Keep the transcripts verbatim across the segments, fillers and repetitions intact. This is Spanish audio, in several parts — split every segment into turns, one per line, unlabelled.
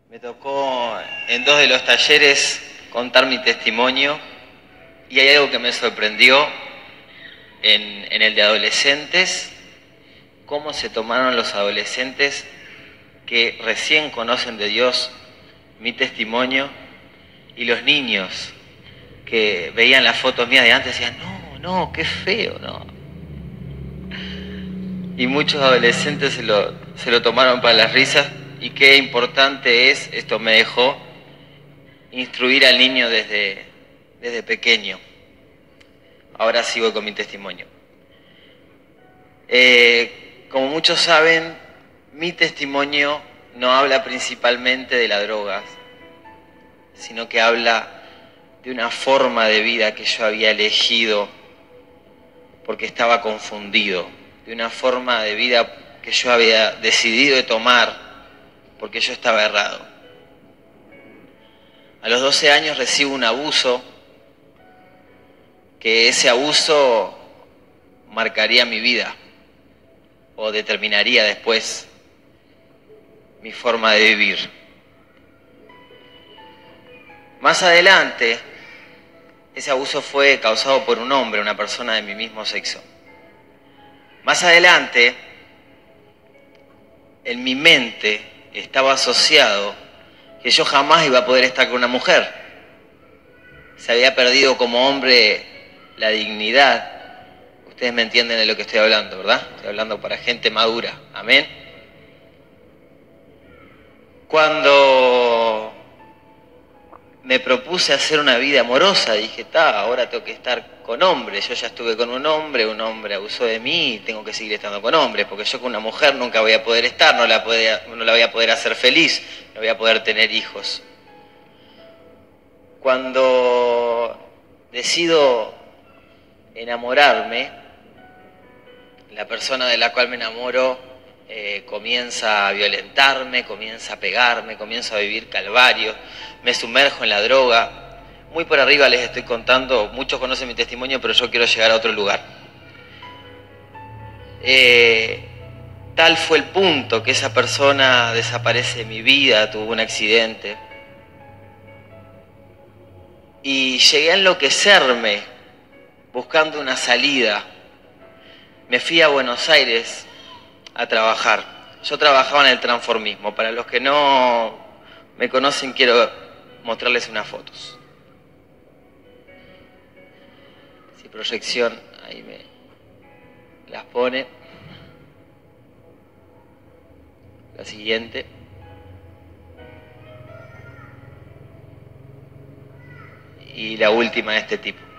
Me tocó en dos de los talleres contar mi testimonio y hay algo que me sorprendió en, en el de adolescentes, cómo se tomaron los adolescentes que recién conocen de Dios mi testimonio y los niños que veían las fotos mías de antes decían, no, no, qué feo, no. Y muchos adolescentes se lo, se lo tomaron para las risas. Y qué importante es, esto me dejó, instruir al niño desde, desde pequeño. Ahora sigo con mi testimonio. Eh, como muchos saben, mi testimonio no habla principalmente de las drogas, sino que habla de una forma de vida que yo había elegido porque estaba confundido, de una forma de vida que yo había decidido de tomar porque yo estaba errado. A los doce años recibo un abuso, que ese abuso marcaría mi vida, o determinaría después mi forma de vivir. Más adelante, ese abuso fue causado por un hombre, una persona de mi mismo sexo. Más adelante, en mi mente, estaba asociado que yo jamás iba a poder estar con una mujer. Se había perdido como hombre la dignidad. Ustedes me entienden de lo que estoy hablando, ¿verdad? Estoy hablando para gente madura. Amén. Cuando me propuse hacer una vida amorosa, dije, ta, ahora tengo que estar con hombres. Yo ya estuve con un hombre, un hombre abusó de mí y tengo que seguir estando con hombres, porque yo con una mujer nunca voy a poder estar, no la, podía, no la voy a poder hacer feliz, no voy a poder tener hijos. Cuando decido enamorarme, la persona de la cual me enamoro eh, comienza a violentarme, comienza a pegarme, comienzo a vivir calvario, me sumerjo en la droga. Muy por arriba les estoy contando, muchos conocen mi testimonio, pero yo quiero llegar a otro lugar. Eh, tal fue el punto que esa persona desaparece de mi vida, tuvo un accidente. Y llegué a enloquecerme buscando una salida. Me fui a Buenos Aires a trabajar. Yo trabajaba en el transformismo. Para los que no me conocen, quiero mostrarles unas fotos. Si proyección, ahí me las pone. La siguiente. Y la última de este tipo.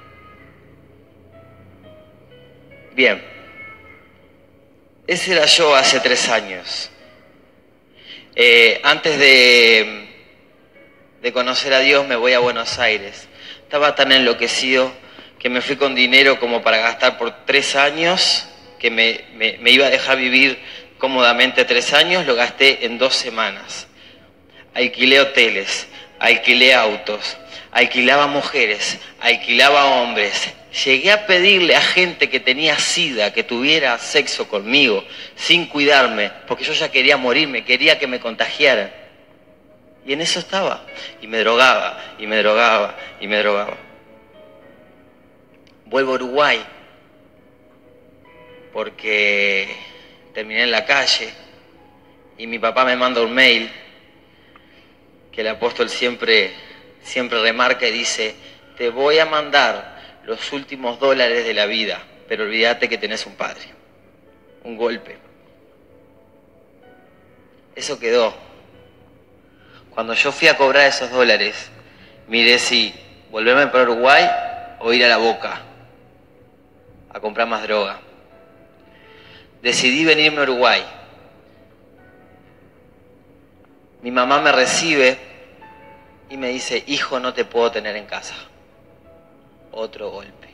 Bien. Ese era yo hace tres años. Eh, antes de, de conocer a Dios me voy a Buenos Aires. Estaba tan enloquecido que me fui con dinero como para gastar por tres años, que me, me, me iba a dejar vivir cómodamente tres años, lo gasté en dos semanas. Alquilé hoteles, alquilé autos, alquilaba mujeres, alquilaba hombres. Llegué a pedirle a gente que tenía sida que tuviera sexo conmigo, sin cuidarme, porque yo ya quería morirme, quería que me contagiaran. Y en eso estaba. Y me drogaba, y me drogaba, y me drogaba. Vuelvo a Uruguay, porque terminé en la calle, y mi papá me manda un mail, que el apóstol siempre, siempre remarca y dice, te voy a mandar los últimos dólares de la vida, pero olvídate que tenés un padre, un golpe. Eso quedó. Cuando yo fui a cobrar esos dólares, miré si volverme para Uruguay o ir a La Boca a comprar más droga. Decidí venirme a Uruguay. Mi mamá me recibe y me dice, hijo, no te puedo tener en casa. Otro golpe.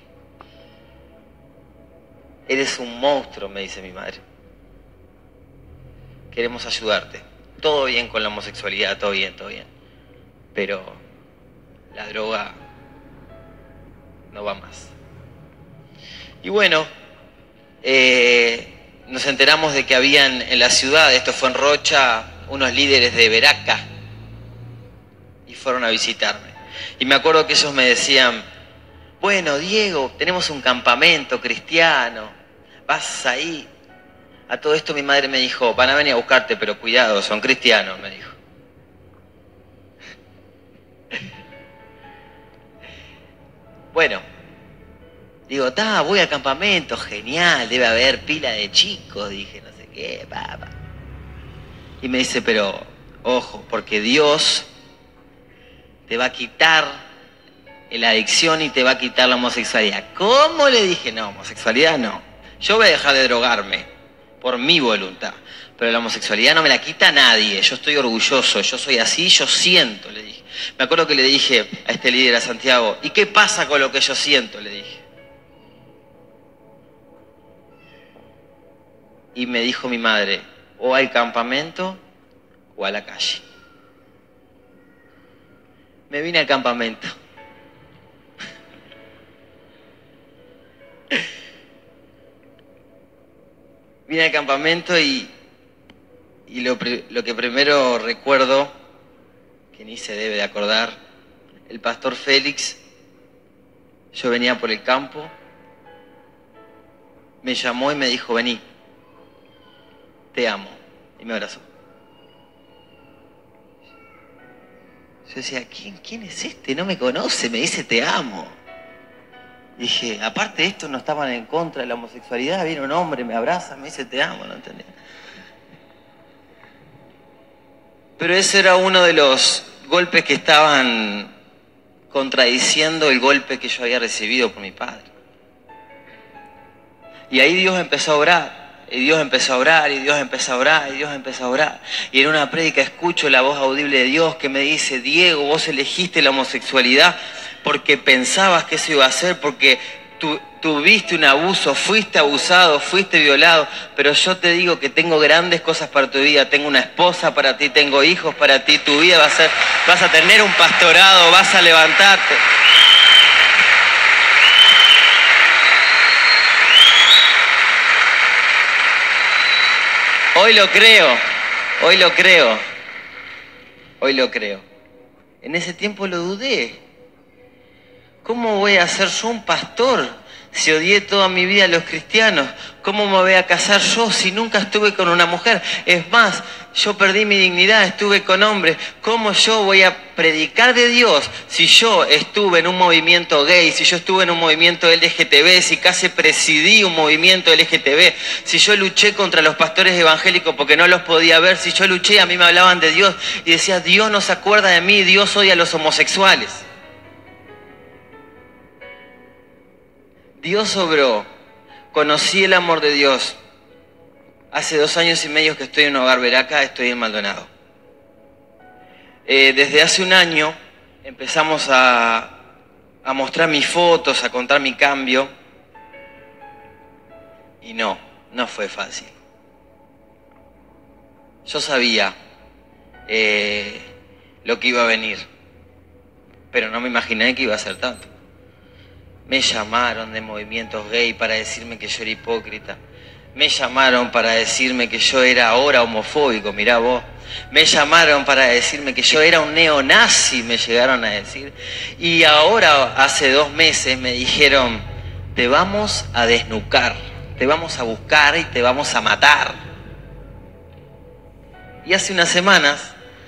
Eres un monstruo, me dice mi madre. Queremos ayudarte. Todo bien con la homosexualidad, todo bien, todo bien. Pero la droga no va más. Y bueno, eh, nos enteramos de que habían en la ciudad, esto fue en Rocha, unos líderes de Veraca, fueron a visitarme. Y me acuerdo que ellos me decían, bueno, Diego, tenemos un campamento cristiano, vas ahí. A todo esto mi madre me dijo, van a venir a buscarte, pero cuidado, son cristianos, me dijo. Bueno, digo, ta, voy al campamento, genial, debe haber pila de chicos, dije, no sé qué, papá. Y me dice, pero, ojo, porque Dios te va a quitar la adicción y te va a quitar la homosexualidad. ¿Cómo? Le dije, no, homosexualidad no. Yo voy a dejar de drogarme por mi voluntad, pero la homosexualidad no me la quita nadie. Yo estoy orgulloso, yo soy así, yo siento, le dije. Me acuerdo que le dije a este líder, a Santiago, ¿y qué pasa con lo que yo siento? Le dije. Y me dijo mi madre, o al campamento o a la calle. Me vine al campamento. Vine al campamento y, y lo, lo que primero recuerdo, que ni se debe de acordar, el pastor Félix, yo venía por el campo, me llamó y me dijo, vení, te amo, y me abrazó. Yo decía, ¿quién, quién es este? No me conoce, me dice te amo. Dije, aparte de esto no estaban en contra de la homosexualidad, viene un hombre, me abraza, me dice te amo, no entendía. Pero ese era uno de los golpes que estaban contradiciendo el golpe que yo había recibido por mi padre. Y ahí Dios empezó a orar. Y Dios empezó a orar, y Dios empezó a orar, y Dios empezó a orar. Y en una prédica escucho la voz audible de Dios que me dice, Diego, vos elegiste la homosexualidad porque pensabas que eso iba a ser, porque tu, tuviste un abuso, fuiste abusado, fuiste violado, pero yo te digo que tengo grandes cosas para tu vida, tengo una esposa para ti, tengo hijos para ti, tu vida va a ser, vas a tener un pastorado, vas a levantarte. Hoy lo creo, hoy lo creo, hoy lo creo. En ese tiempo lo dudé. ¿Cómo voy a ser yo un pastor si odié toda mi vida a los cristianos? ¿Cómo me voy a casar yo si nunca estuve con una mujer? Es más, yo perdí mi dignidad, estuve con hombres. ¿Cómo yo voy a predicar de Dios si yo estuve en un movimiento gay, si yo estuve en un movimiento L G T B, si casi presidí un movimiento L G T B, si yo luché contra los pastores evangélicos porque no los podía ver, si yo luché, a mí me hablaban de Dios y decía, Dios no se acuerda de mí, Dios odia a los homosexuales? Dios obró, conocí el amor de Dios. Hace dos años y medio que estoy en Hogar Veraca, estoy en Maldonado. Eh, desde hace un año empezamos a, a mostrar mis fotos, a contar mi cambio. Y no, no fue fácil. Yo sabía eh, lo que iba a venir, pero no me imaginé que iba a ser tanto. Me llamaron de movimientos gay para decirme que yo era hipócrita. Me llamaron para decirme que yo era ahora homofóbico, mirá vos. Me llamaron para decirme que yo era un neonazi, me llegaron a decir. Y ahora, hace dos meses, me dijeron, te vamos a desnucar, te vamos a buscar y te vamos a matar. Y hace unas semanas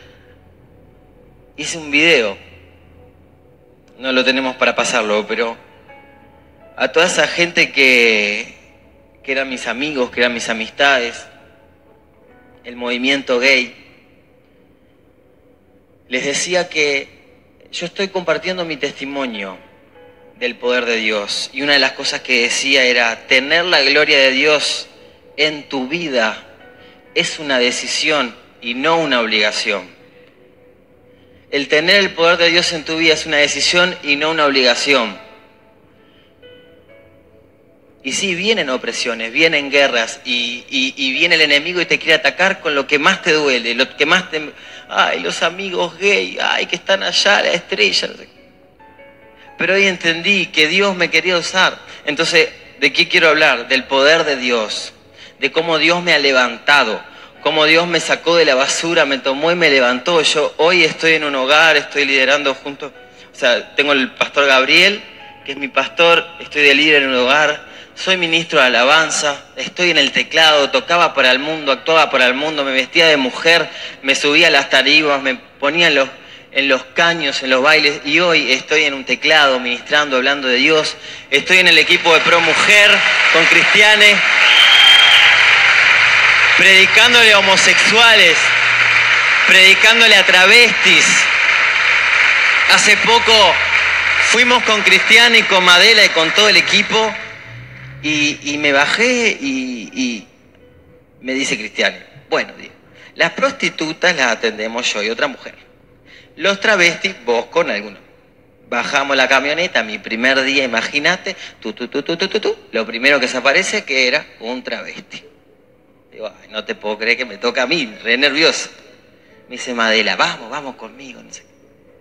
hice un video. No lo tenemos para pasarlo, pero a toda esa gente que, que eran mis amigos, que eran mis amistades, el movimiento gay, les decía que yo estoy compartiendo mi testimonio del poder de Dios. Y una de las cosas que decía era, tener la gloria de Dios en tu vida es una decisión y no una obligación. El tener el poder de Dios en tu vida es una decisión y no una obligación. Y sí, vienen opresiones, vienen guerras y, y, y viene el enemigo y te quiere atacar con lo que más te duele, lo que más te... Ay, los amigos gay, ay, que están allá, la estrella. Pero hoy entendí que Dios me quería usar. Entonces, ¿de qué quiero hablar? Del poder de Dios, de cómo Dios me ha levantado, cómo Dios me sacó de la basura, me tomó y me levantó. Yo hoy estoy en un hogar, estoy liderando junto, o sea, tengo el pastor Gabriel, que es mi pastor, estoy de líder en un hogar, soy ministro de alabanza, estoy en el teclado, tocaba para el mundo, actuaba para el mundo, me vestía de mujer, me subía a las tarimas, me ponía en los, en los caños, en los bailes, y hoy estoy en un teclado, ministrando, hablando de Dios. Estoy en el equipo de Pro Mujer, con Cristianes, predicándole a homosexuales, predicándole a travestis. Hace poco fuimos con Cristiane y con Madela y con todo el equipo y, y me bajé y, y me dice Cristiane, bueno, digo, las prostitutas las atendemos yo y otra mujer. Los travestis, vos con alguno. Bajamos la camioneta, mi primer día, imagínate, tú, tú, tú, tú, tú, tú, tú, lo primero que se aparece que era un travesti. Digo, ay, no te puedo creer que me toca a mí, re nervioso. Me dice Madela, vamos, vamos conmigo, no sé qué.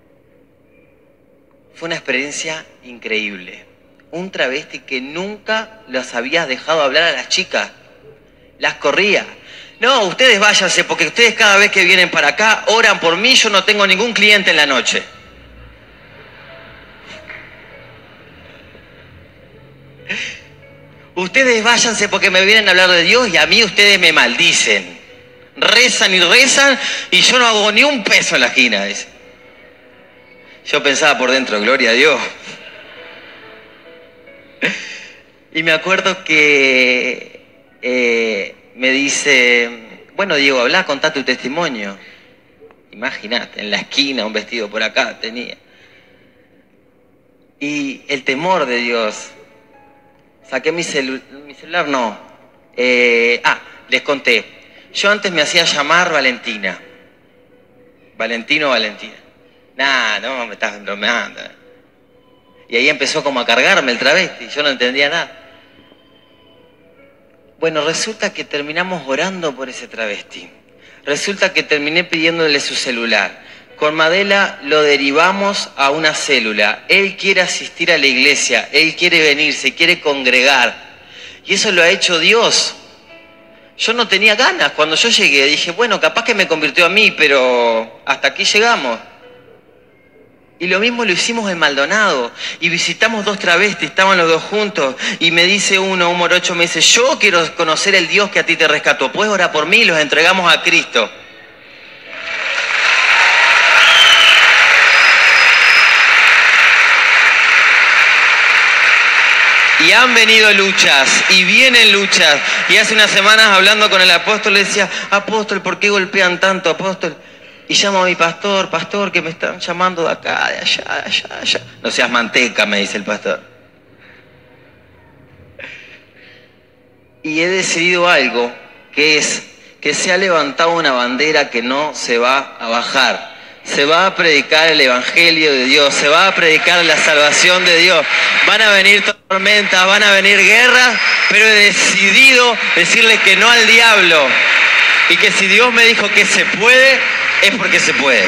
Fue una experiencia increíble. Un travesti que nunca las habías dejado hablar a las chicas. Las corría. No, ustedes váyanse porque ustedes cada vez que vienen para acá oran por mí, yo no tengo ningún cliente en la noche. Ustedes váyanse porque me vienen a hablar de Dios y a mí ustedes me maldicen. Rezan y rezan y yo no hago ni un peso en la esquina. Dice. Yo pensaba por dentro, gloria a Dios. Y me acuerdo que eh, me dice, bueno Diego, hablá, contá tu testimonio. Imagínate, en la esquina, un vestido por acá tenía. Y el temor de Dios. Saqué mi, celu mi celular, no. Eh, ah, les conté. Yo antes me hacía llamar Valentina. Valentino Valentina. Nah, no, me estás bromeando. Y ahí empezó como a cargarme el travesti. Yo no entendía nada. Bueno, resulta que terminamos orando por ese travesti. Resulta que terminé pidiéndole su celular. Con Madela lo derivamos a una célula. Él quiere asistir a la iglesia. Él quiere venir, se quiere congregar. Y eso lo ha hecho Dios. Yo no tenía ganas. Cuando yo llegué dije, bueno, capaz que me convirtió a mí, pero hasta aquí llegamos. Y lo mismo lo hicimos en Maldonado. Y visitamos dos travestis, estaban los dos juntos. Y me dice uno, un morocho, me dice, yo quiero conocer el Dios que a ti te rescató. ¿Puedes orar por mí? Los entregamos a Cristo. Y han venido luchas, y vienen luchas. Y hace unas semanas hablando con el apóstol, le decía, apóstol, ¿por qué golpean tanto, apóstol? Y llamo a mi pastor, pastor, que me están llamando de acá, de allá, de allá, de allá. No seas manteca, me dice el pastor. Y he decidido algo, que es que se ha levantado una bandera que no se va a bajar. Se va a predicar el evangelio de Dios, se va a predicar la salvación de Dios. Van a venir tormentas, van a venir guerras, pero he decidido decirle que no al diablo. Y que si Dios me dijo que se puede, es porque se puede.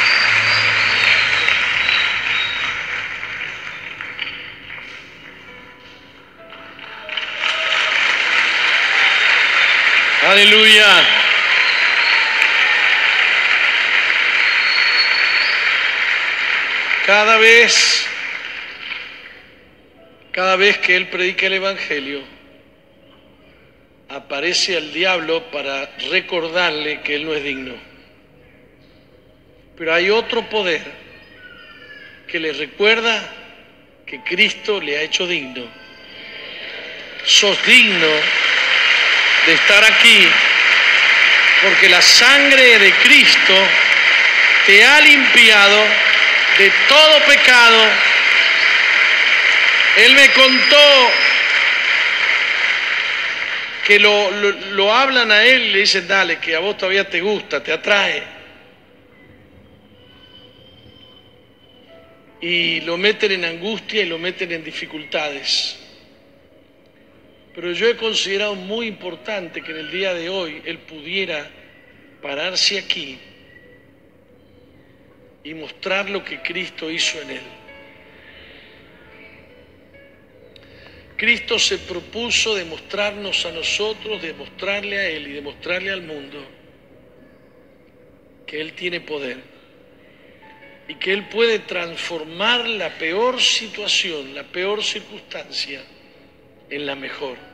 Aleluya. Cada vez, cada vez que él predica el evangelio, aparece el diablo para recordarle que él no es digno. Pero hay otro poder que le recuerda que Cristo le ha hecho digno. Sos digno de estar aquí porque la sangre de Cristo te ha limpiado de todo pecado. Él me contó que lo, lo, lo hablan a él y le dicen, dale, que a vos todavía te gusta, te atrae. Y lo meten en angustia y lo meten en dificultades. Pero yo he considerado muy importante que en el día de hoy él pudiera pararse aquí y mostrar lo que Cristo hizo en él. Cristo se propuso demostrarnos a nosotros, demostrarle a él y demostrarle al mundo que Él tiene poder y que Él puede transformar la peor situación, la peor circunstancia en la mejor.